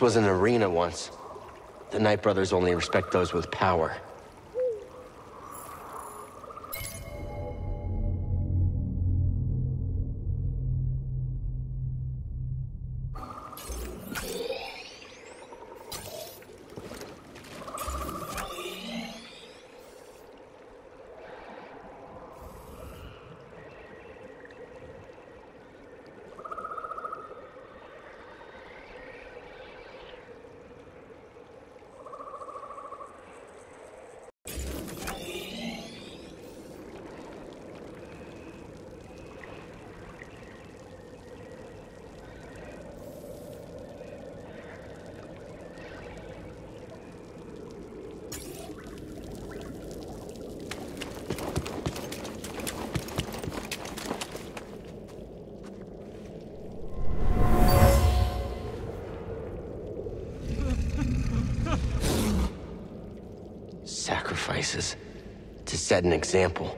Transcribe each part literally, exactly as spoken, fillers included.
This was an arena once. The Knight Brothers only respect those with power. Sacrifices to set an example.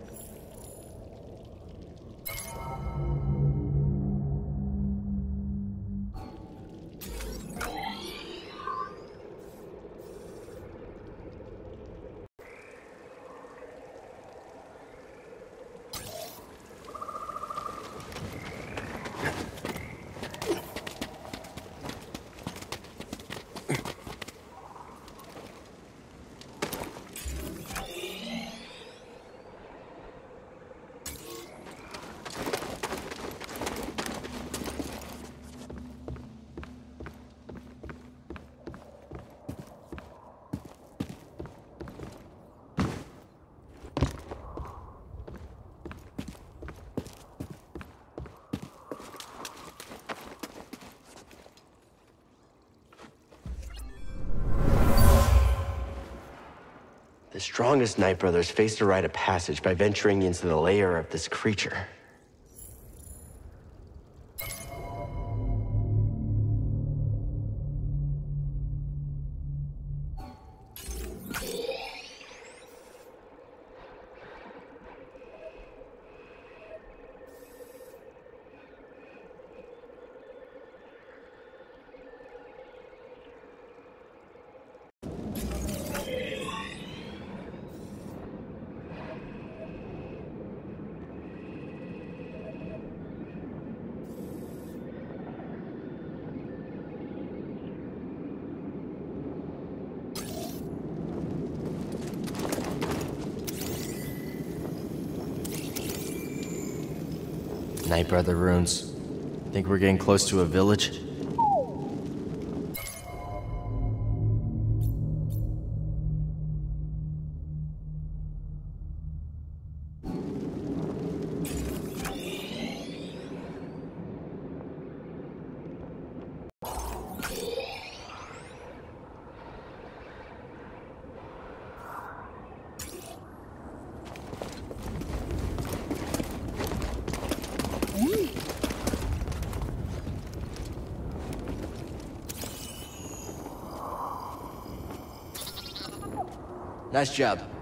The strongest Knight Brothers faced a rite of passage by venturing into the lair of this creature. Knight Brother runes. Think we're getting close to a village? Nice job.